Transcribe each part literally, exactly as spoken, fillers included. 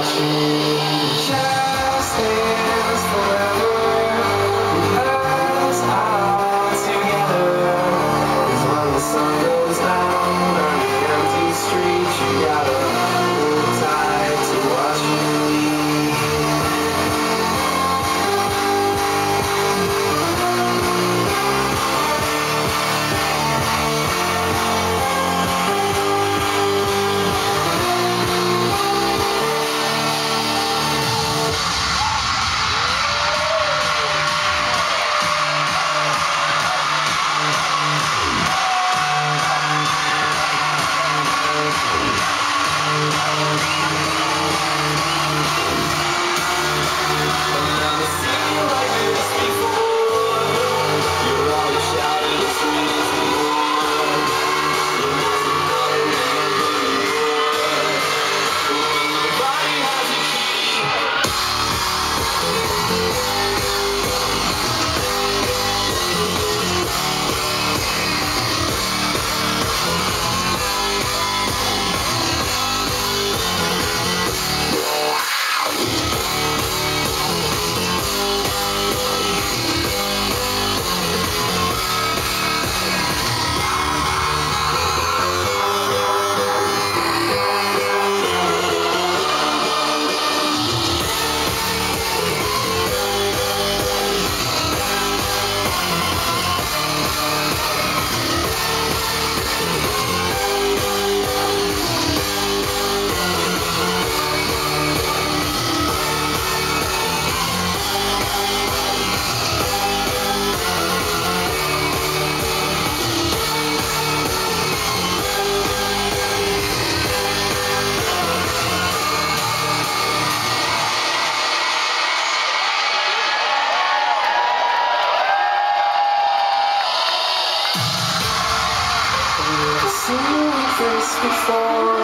Before,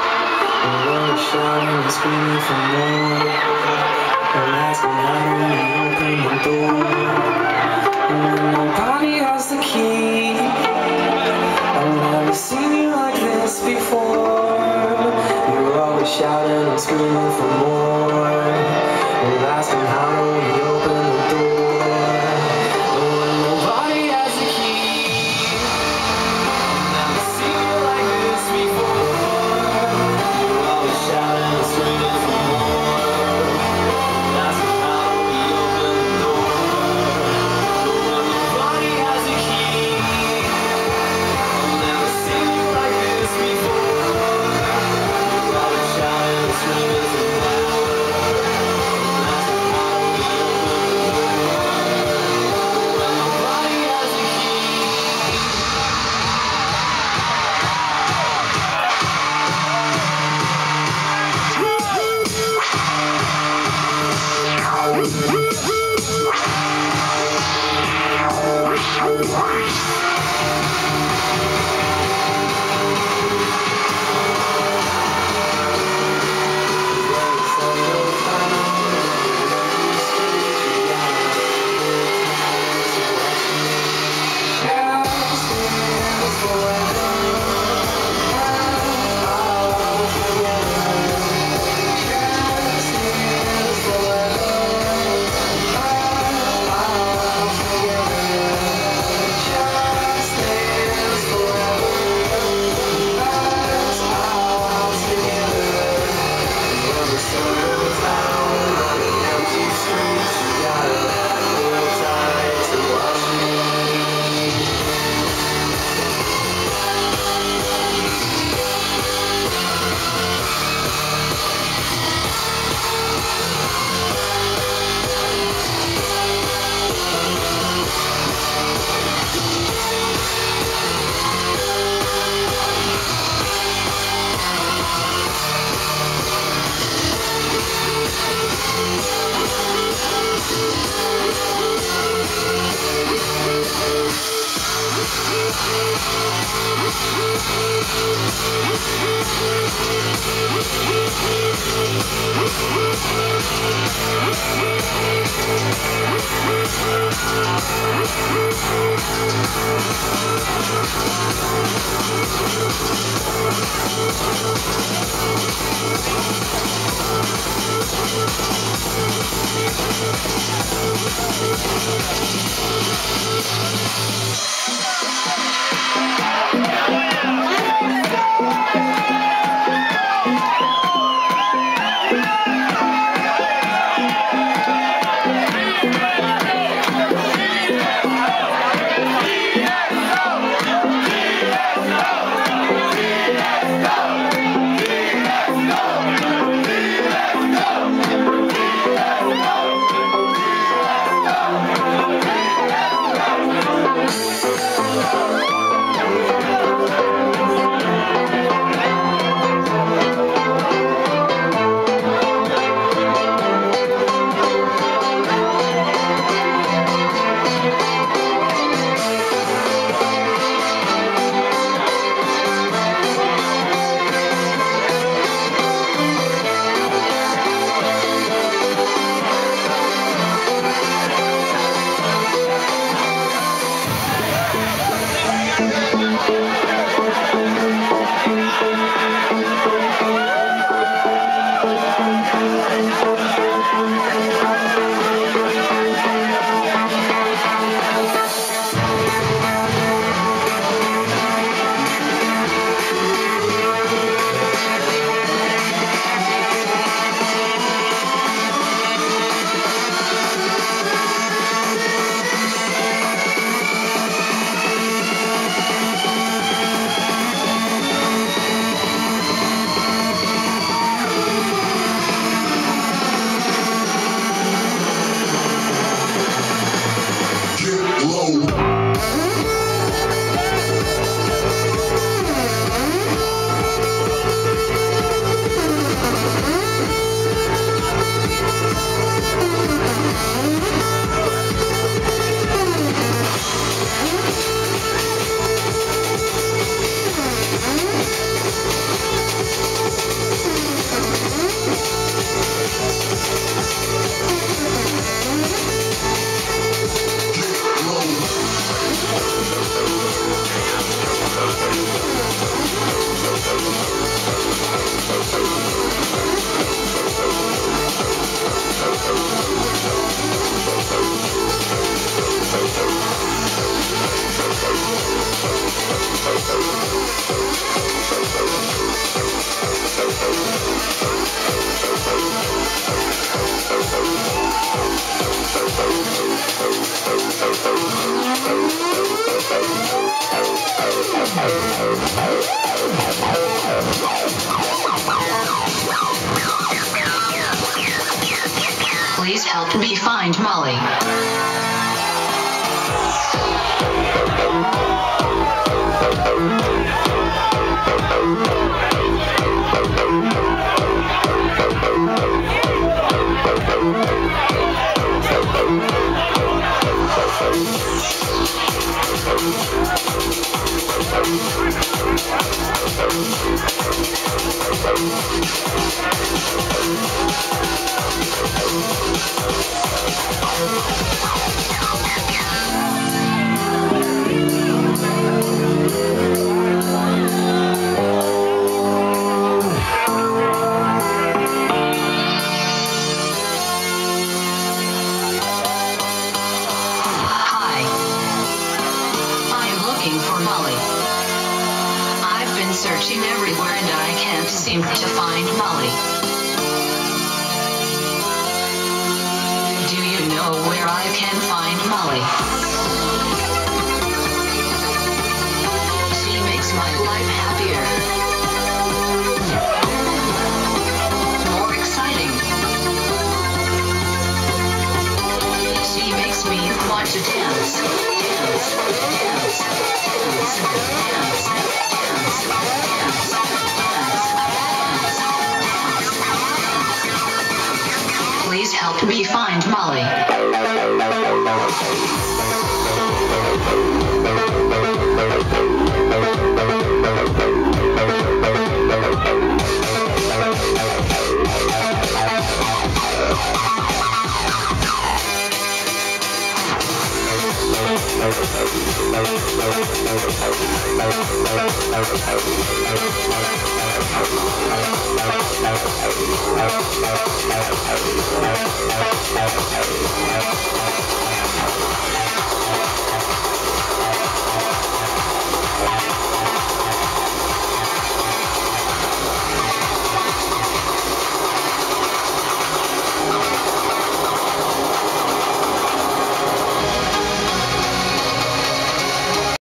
we're always shouting and screaming for more. And asking how do we open the door when nobody has the key. I've never seen you like this before. You're always shouting and screaming for more. And asking how do we open the door when nobody has the key. I've never seen you like this before. You're always shouting and screaming for more. And asking how do we open the door when nobody has the key. I've never seen you like this before. You're always shouting and screaming for more. And asking how do we open the door when nobody has the key. We'll be right back. Please help me find Molly. Searching everywhere and I can't seem to find Molly. Do you know where I can find Molly? She makes my life happier. More exciting. She makes me want to dance, dance, dance, dance, dance, dance. Please help me find Molly.